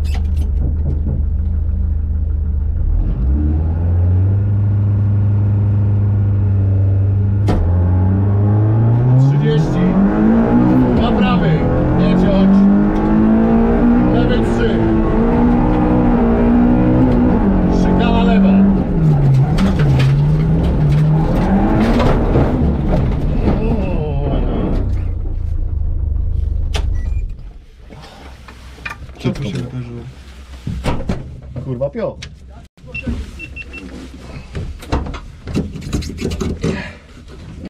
Na prawy, nie ciąć. Lewy 3. Szykana lewa. Co tu się wydarzyło? Kurwa, Piotr.